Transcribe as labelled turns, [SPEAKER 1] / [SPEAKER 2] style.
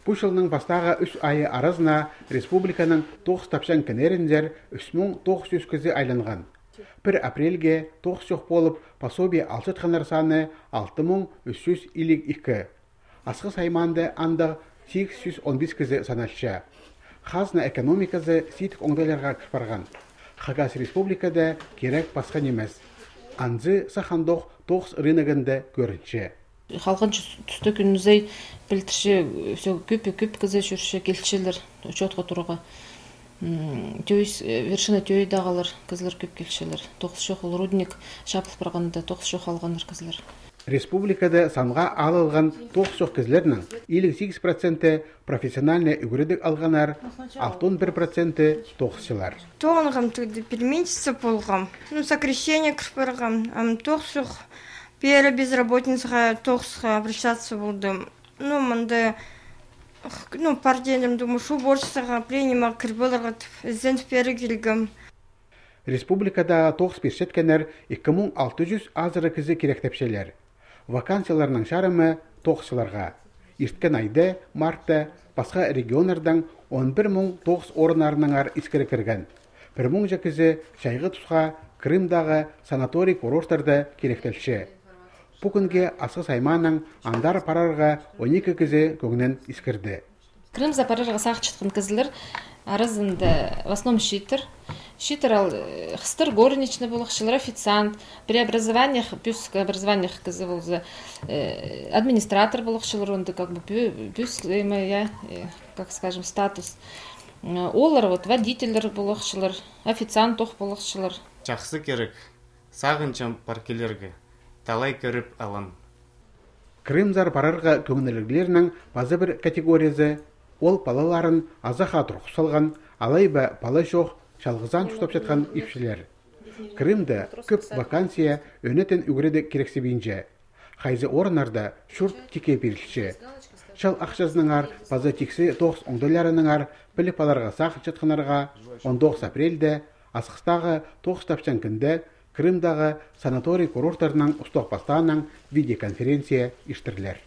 [SPEAKER 1] Бу жылның бастағы 3 айы арасына республиканың 9 тапшан кенеріндер 3900 көзі айланған. 1 апрельге 9 жоқ болып, пособие алшытқанар саны 6352. Асқы сайманды андық 815 көзі санатшы. Қазына экономикасы ситік оңдайларға кірпарған. Хагас республикада керек басқа немес. Анзы сахандық 9 рыногында көрінші.
[SPEAKER 2] Халқын түсті күнізей білтірші көп кізі жүрші келшілер учетқа тұруға. Вершина түйейдағалар кізілер көп келшілер. 9 шоқыл рудник шапылып барғанда 9 шоқ алғандар кізілер.
[SPEAKER 1] Республикада санға алылған 9 шоқ кізілерінің 58% профессиональный үгірідік алғанар, 61% тоқсылар.
[SPEAKER 3] Тоғынғым түгді переменчесі болғам. Сокращение кірпірғам. 9 шоқ Первая безработница тохска обращаться будем. Манды, партиям думаю, что уборщица принимал кирбылар зент перегилгам.
[SPEAKER 1] Республикада тохс першеткенер 2600 азыры кізі керектепшелер. Вакансияларның шарымы тохсыларға. Ирткен айды, мартта, басқа регионардан 11000 тохс орынарыныңар искері кірген. 1000 жекізі шайғы тұсқа Крымдағы санаторий курорттарда керектелші. Бүгінге асқы сайманың андар парарға 12 кізі көңінен искірді.
[SPEAKER 2] Крым за парарға сақ чытқын кізілер, арызында в основном щитер. Щитер ал хыстыр горничный болықшылар, официант, при образованиях, пюск образованиях кізі болзы, администратор болықшылар, онды как бы пюск, как скажем, статус. Олар водителер болықшылар, официант тоқ болықшылар.
[SPEAKER 4] Жақсы керек, сағынчам паркелерге. Талай көріп алын.
[SPEAKER 1] Крымзар парарға көңілігілерінің базы бір категориясы ол палаларын азаға тұрқы салған, алайба пала жоқ шалғызан жұтап жатқан ипшілер. Крымда көп вакансия өнетін үгіреді керексе бейінже. Қайзы орынарда шүрт теке берілші. Шал ақшазыныңар базы тексі 9 оңдайларыныңар білі паларға сақ жатқанарға 19 апрельде асқыстағы 9 тапшан күнді Крымдағы санаторий курорттарының ұстық бастағынан видеоконференция іштірлер.